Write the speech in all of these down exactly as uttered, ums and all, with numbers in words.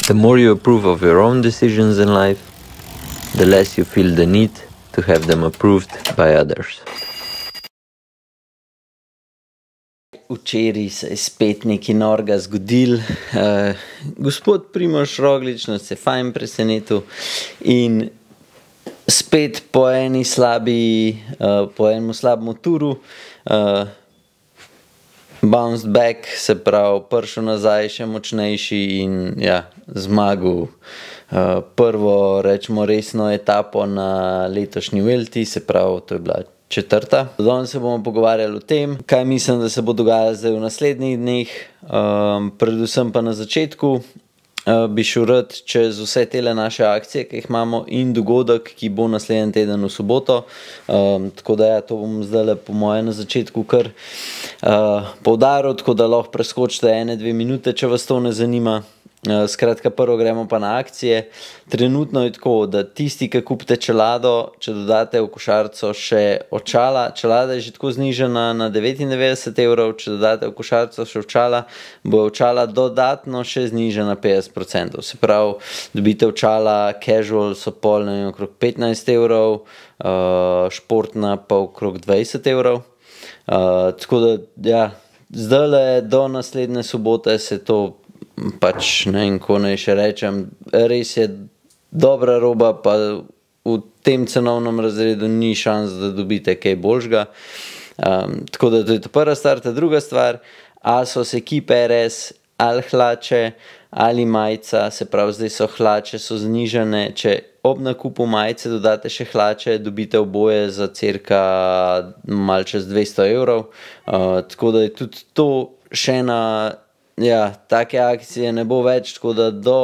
The more you approve of your own decisions in life, the less you feel the need to have them approved by others. Včeraj se je spet nekaj norega zgodil. Uh, gospod Primož Roglič nas je fajn presenetil in spet po eni slabi, uh, po enem slabem turu uh, bounced back, se pravi, prišel nazaj še močnejši in ja, zmagal uh, prvo, rečemo, resno etapo na letošnji Vuelti, se pravi, to je bila četrta. Danes se bomo pogovarjali o tem, kaj mislim, da se bo dogajalo zdaj v naslednjih dneh, um, predvsem pa na začetku. Uh, bi šel rad čez vse tele naše akcije, ki jih imamo, in dogodek, ki bo naslednji teden v soboto. Um, tako da ja, to bom zdaj po moje na začetku kar uh, poudaril, tako da lahko preskočite ene, dve minute, če vas to ne zanima. Uh, skratka, prvo gremo pa na akcije. Trenutno je tako, da tisti, ki kupite čelado, če dodate v košarico še očala, čelada je že tako znižena na devetindevetdeset evrov, če dodate v košarico še očala, bo očala dodatno še znižena petdeset procentov. Se pravi, dobite očala casual, so pol, ne vem, okrog petnajst evrov, uh, športna pa okrog dvajset evrov. Uh, tako da, ja, zdajle do naslednje sobote se to pač, ne vem, ko naj še rečem, res je dobra roba, pa v tem cenovnem razredu ni šans, da dobite kaj boljšega. Um, tako da to je to prva stvar. Ta druga stvar, Asos ekipe R S, ali hlače, ali majica, se pravi, zdaj so hlače, so znižane, če ob nakupu majice dodate še hlače, dobite oboje za cirka malo čez dvesto evrov. Uh, tako da je tudi to še ena, ja, take akcije ne bo več, tako da do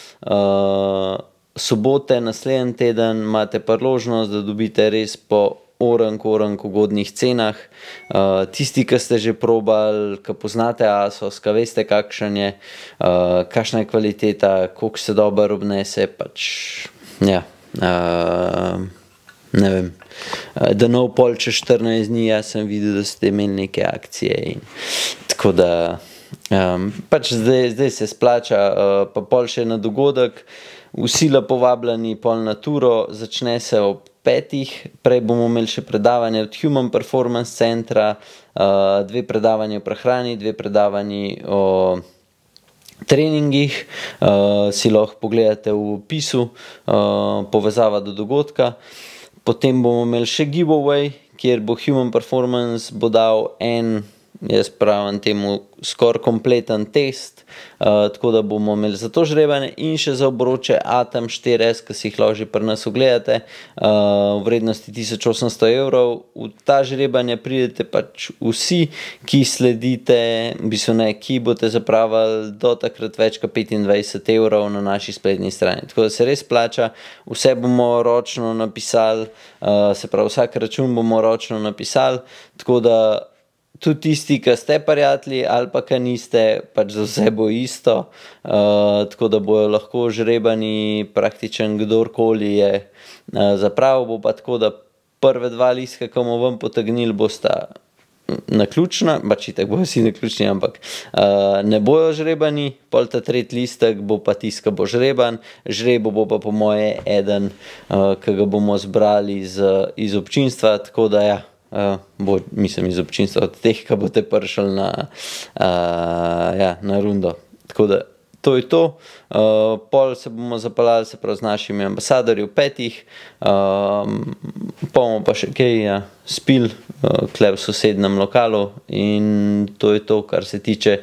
uh, sobote naslednji teden imate priložnost, da dobite res po orank, orank ugodnih cenah. Uh, tisti, ki ste že probali, ki poznate Asos, ki veste, kakšen je, uh, kakšna je kvaliteta, koliko se dobro obnese, pač, ja, uh, ne vem. Uh, da nov pol čez štirinajst dni, jaz sem videl, da ste imeli neke akcije in tako da Um, pač zdaj, zdaj se splača, uh, pa pol še na dogodek, vsi lepo vabljeni pol na turo, začne se ob petih, prej bomo imeli še predavanje od Human Performance Centra, uh, dve predavanje o prehrani, dve predavanje o treningih, uh, si lahko pogledate v opisu, uh, povezava do dogodka. Potem bomo imeli še giveaway, kjer bo Human Performance bo dal en, jaz pravim temu, skoraj kompleten test, uh, tako da bomo imeli za to žrebanje in še za obroče Atom štiri S, ki si jih lahko že pri nas ogledate, uh, v vrednosti tisoč osemsto evrov. V ta žrebanje pridete pač vsi, ki sledite, v bistvu ne, ki boste zapravili do takrat več kot petindvajset evrov na naši spletni strani. Tako da se res plača, vse bomo ročno napisali, uh, se pravi, vsak račun bomo ročno napisali, tako da tudi tisti, ki ste prijatelji ali pa ki niste, pač za vse bo isto, uh, tako da bojo lahko žrebani praktičen kdorkoli je uh, zapravil, bo pa tako, da prve dva listka, ki bomo ven potegnili, bosta naključna, pač itak bojo vsi naključni, ampak uh, ne bojo žrebani, pol ta tretji listek bo pa tisk, ki bo žreban, žrebo bo pa po moje eden, uh, ki ga bomo zbrali iz, iz občinstva, tako da ja, Uh, bo, mislim, iz občinstva od teh, ki boste prišli na, uh, ja, na rundo. Tako da, to je to. Uh, pol se bomo zapeljali, se pravi, z našimi ambasadorji v petih, uh, bomo pa še kaj, ja, spil, uh, kle v sosednem lokalu in to je to, kar se tiče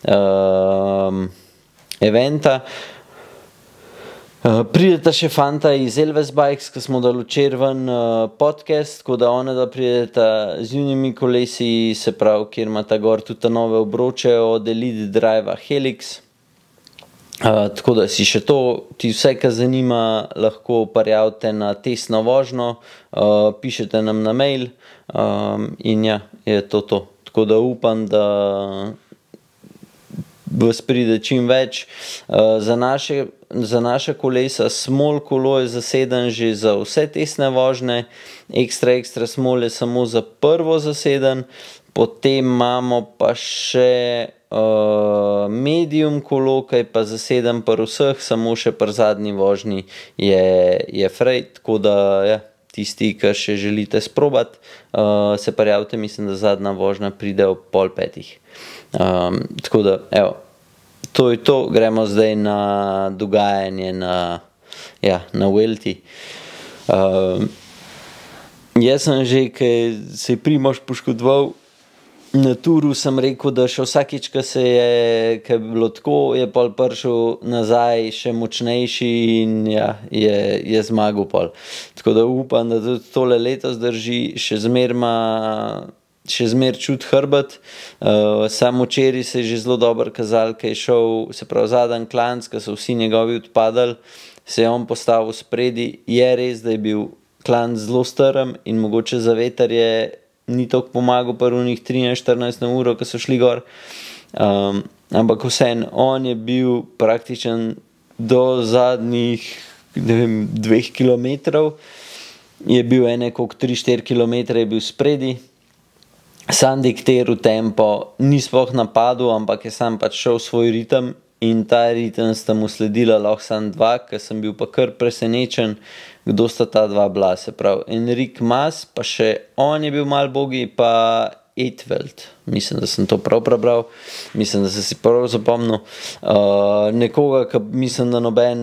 uh, eventa. Uh, prideta še fanta iz Elves Bikes, ki smo dali včeraj ven uh, podcast, tako da one da prideta z junimi kolesi, se pravi, kjer ima ta gor tudi ta nove obroče od Elite Drive Helix. Uh, tako da si še to, ti vse, kar zanima, lahko prijavite na testno vožnjo, uh, pišete nam na mail um, in ja, je to to. Tako da upam, da vas pride čim več. Uh, za, naše, za naša kolesa small kolo je zaseden že za vse testne vožnje, ekstra, ekstra small je samo za prvo zaseden, Potem imamo pa še uh, medium kolo, ki je pa zaseden pri vseh, samo še pri zadnji vožnji je, je freight, tako da ja, tisti, ki še želite sprobati, uh, se prijavite, mislim, da zadnja vožnja pride ob pol petih. Um, tako da, evo, to je to, gremo zdaj na dogajanje na, ja, na Vuelti. Um, jaz sem že, ki se je Primož poškodoval, na turu sem rekel, da še vsakič, ko se je, ko je bilo tako, je pol prišel nazaj še močnejši in ja, je, je zmagal pol. Tako da upam, da tudi tole letos drži, še zmerma, še zmer čut hrbet. Uh, sam včeraj se je že zelo dobro kazal, ko je šel, se pravi zadnji klanc, ko so vsi njegovi odpadali, se je on postavil spredi. Je res, da je bil klanc zelo strm in mogoče za veter je ni toliko pomagal pri unih trinajst štirinajst na uro, ko so šli gor. Um, ampak vseeno, on je bil praktičen do zadnjih, ne vem, dveh kilometrov. Je bil ene, koliko tri štiri kilometre je bil spredi. Sam diktiral tempo, ni sploh napadal, ampak je sam pač šel svoj ritem in ta ritem sta mu sledila lahko sam dva, ker sem bil pa kar presenečen, kdo sta ta dva bila, se pravi Enric Mas, pa še on je bil mal bogi, pa Eitveld, mislim, da sem to prav prebral, mislim, da sem si prav zapomnil. Uh, nekoga, ki mislim, da noben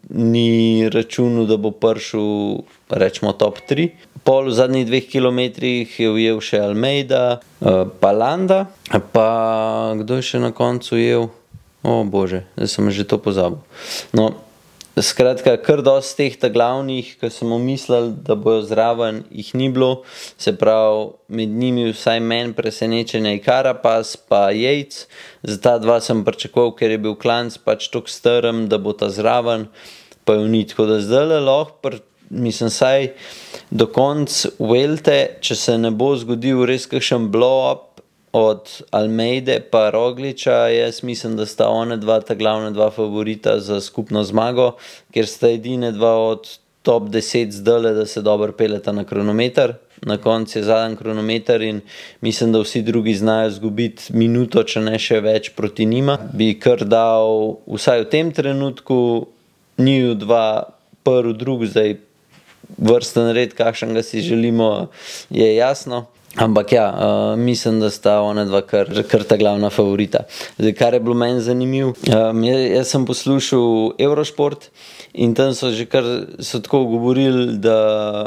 ni računal, da bo prišel, rečemo, top tri. Pol v zadnjih dveh kilometrih je ujel še Almeida, uh, pa Landa, pa kdo je še na koncu ujel? O bože, zdaj sem že to pozabil. No, skratka, kar dosti teh ta glavnih, ki sem mislil, da bojo zraven, jih ni bilo. Se pravi, med njimi vsaj meni presenečenje je Carapaz pa Yates. Za ta dva sem pričakoval, ker je bil klanc pač toliko strm, da bo ta zraven, pa jo ni. Tako da zdaj lahko, mislim, saj do konca Vuelte, če se ne bo zgodil res kakšen blow-up od Almeide pa Rogliča, jaz mislim, da sta one dva, ta glavna dva favorita za skupno zmago, ker sta edine dva od top deset zdale, da se dobro peleta na kronometer. Na koncu je zadnji kronometer in mislim, da vsi drugi znajo zgubiti minuto, če ne še več proti njima. Bi kar dal, vsaj v tem trenutku, njiju dva prvi, drug, zdaj vrsten red, kakšen ga si želimo, je jasno. Ampak ja, uh, mislim, da sta ona dva kar, kar ta glavna favorita. Zdaj, kar je bilo meni zanimiv, um, jaz, jaz sem poslušal Eurošport in tam so že kar so tako govorili, da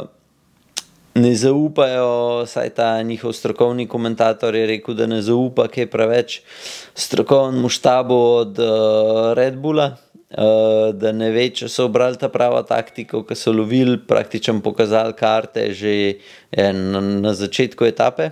ne zaupajo, saj ta njihov strokovni komentator je rekel, da ne zaupa kaj preveč strokovnemu štabu od uh, Red Bulla, uh, da ne ve, če so obrali ta prava taktika, ki so lovili, praktično pokazali karte že je, na, na začetku etape.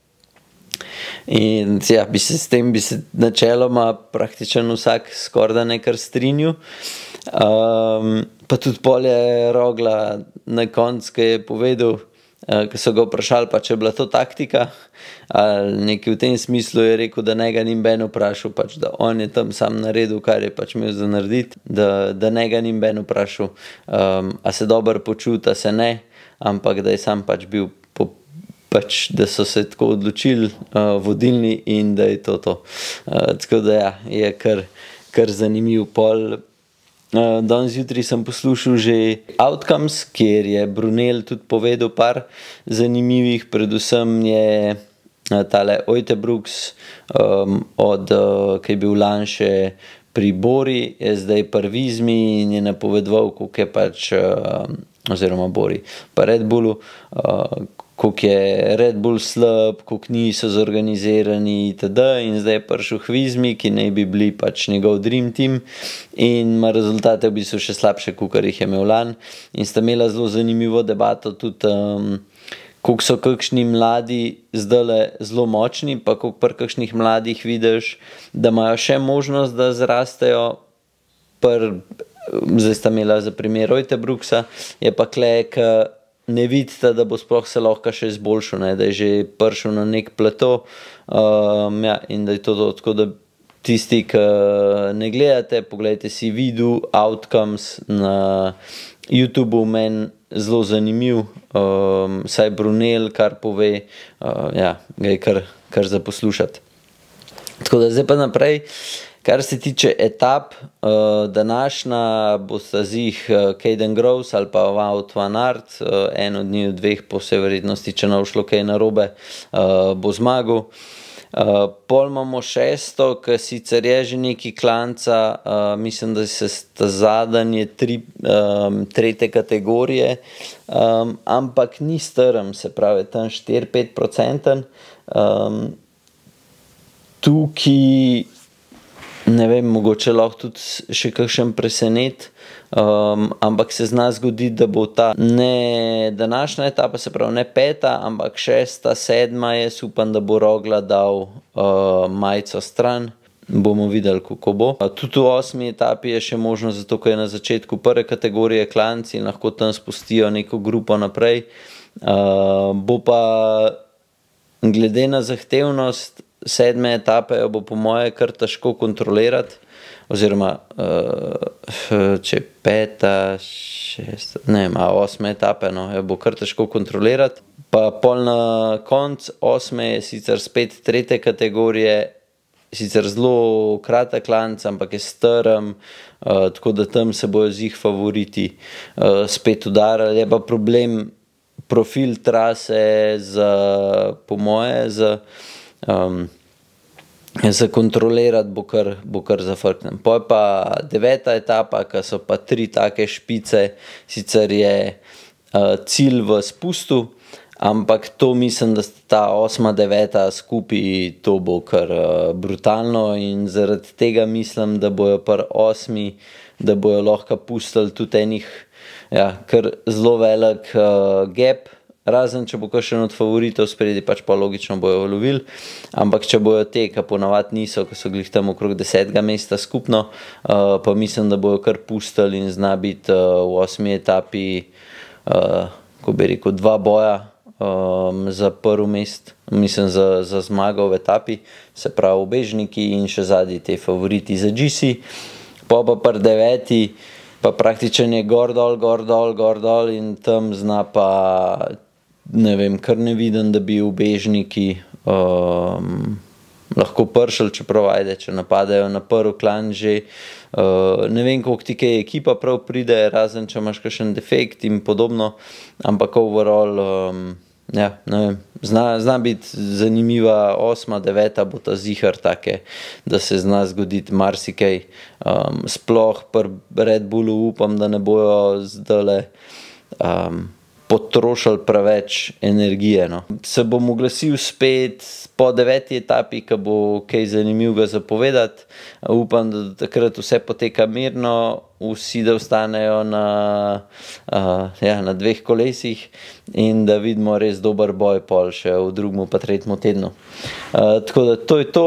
In ja, bi se s tem bi se načeloma praktično vsak skorda nekar strinjal. Um, pa tudi pol je Rogla na koncu, ki je povedal, uh, ki so ga vprašali, pa če je bila to taktika, ali nekaj v tem smislu je rekel, da ne ga ni ben vprašal, pač, da on je tam sam naredil, kar je pač imel za narediti, da, da ne ga ni ben vprašal, um, a se dobro počuti, a se ne, ampak da je sam pač bil po pač, da so se tako odločili uh, vodilni in da je to to. Uh, tako da ja, je kar, kar zanimiv pol. Uh, danes jutri sem poslušal že Outcomes, kjer je Brunel tudi povedal par zanimivih, predvsem je uh, tale Uijtenbrooks, um, od, uh, ki je bil lan še pri Bori, je zdaj pri Vizmi in je napovedoval, koliko je pač, uh, oziroma Bori, pa Red Bullu, uh, koliko je Red Bull slab, koliko niso zorganizirani itd. In zdaj je prišel Hvizmi, ki naj bi bili pač njegov dream team in ima rezultate v bistvu še slabše, kakor jih je imel lan. In sta imela zelo zanimivo debato tudi, um, koliko so kakšni mladi zdajle zelo močni, pa koliko pri kakšnih mladih vidiš, da imajo še možnost, da zrastejo. Pr, zdaj sta imela za primer Uijtenbrooksa, je pa klek, ne vidite, da bo sploh se lahko še izboljšal, ne, da je že prišel na nek plato, um, ja, in da je to to, tako da tisti, ki ne gledate, pogledajte si video Outcomes na YouTubeu meni zelo zanimiv, um, saj Brunel, kar pove, uh, ja, ga je kar, kar za poslušati. Tako da zdaj pa naprej, kar se tiče etap, uh, današnja bo sta zih uh, Caden Groves ali pa Wout van Aert, uh, en od njih dveh po vsej verjetnosti, če ne bo šlo kaj narobe, uh, bo zmagal. Uh, pol imamo šesto, ki sicer je že neki klanca, uh, mislim, da se sta zadanje tri, um, tretje kategorije, um, ampak ni strm, se pravi tam štiri do pet procentov. Um, tukaj, ne vem, mogoče lahko tudi še kakšen presenet, um, ampak se zna zgoditi, da bo ta ne današnja etapa, se pravi ne peta, ampak šesta, sedma je, upam, da bo Rogla dal uh, majico stran, bomo videli, kako bo. Uh, tudi v osmi etapi je še možno, zato ker je na začetku prve kategorije klanci in lahko tam spustijo neko grupo naprej. Uh, bo pa glede na zahtevnost sedme etape jo bo po moje kar težko kontrolirati, oziroma uh, če peta, šesta, ne vem, osme etape, no, jo bo kar težko kontrolirati. Pa pol na konc osme je sicer spet tretje kategorije, sicer zelo kratek klanc, ampak je strm, uh, tako da tam se bojo zih favoriti uh, spet udarali. Je pa problem profil trase za, po moje, za Um, za kontrolirati bo kar, bo kar zafrknem. Poj pa deveta etapa, ki so pa tri take špice, sicer je uh, cilj v spustu, ampak to mislim, da sta ta osma, deveta skupaj, to bo kar uh, brutalno in zaradi tega mislim, da bojo par osmi, da bojo lahko pustili tudi enih, ja, kar zelo velik uh, gap. Razen, če bo kakšen od favoritov spredi, pač pa logično bojo lovili, ampak če bojo te, ki ponavadi niso, ki so glih tam okrog desetega mesta skupno, uh, pa mislim, da bojo kar pustili in zna biti uh, v osmi etapi, uh, ko bi rekel, dva boja um, za prvi mest, mislim za, za zmago v etapi, se pravi ubežniki in še zadnji te favoriti za G C, pa pa par deveti, pa praktično je gor dol, gor dol, gor dol in tam zna pa, ne vem, kar ne vidim, da bi ubežniki um, lahko pršali, čeprav ajde, če napadajo na prvi klan že. Uh, ne vem, koliko ti kaj ekipa prav pride, razen če imaš kakšen defekt in podobno, ampak overall, um, ja, ne vem, zna, zna biti zanimiva osma, deveta bo ta zihar take, da se zna zgoditi marsikaj. Um, sploh pri Red Bullu upam, da ne bojo zdajle um, potrošili preveč energije. No. Se bom oglasil spet po deveti etapi, ki bo kaj zanimivega zapovedati. Upam, da takrat vse poteka mirno, vsi da ostanejo na, uh, ja, na dveh kolesih in da vidimo res dober boj pol še v drugem pa tretjem tednu. Uh, tako da to je to.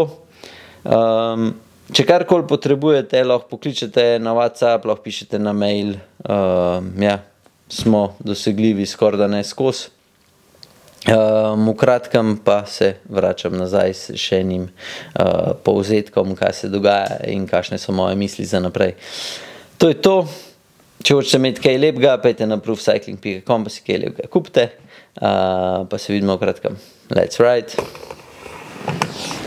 Um, če karkoli potrebujete, lahko pokličete na WhatsApp, lahko pišete na mail. Uh, ja. Smo dosegljivi skoraj da ne skozi. Um, v kratkem pa se vračam nazaj s še enim uh, povzetkom, kaj se dogaja in kakšne so moje misli za naprej. To je to. Če hočete imeti kaj lepega, pejte na proofcycling pika com, pa si kaj lepega kupite. Uh, pa se vidimo v kratkem. Let's ride!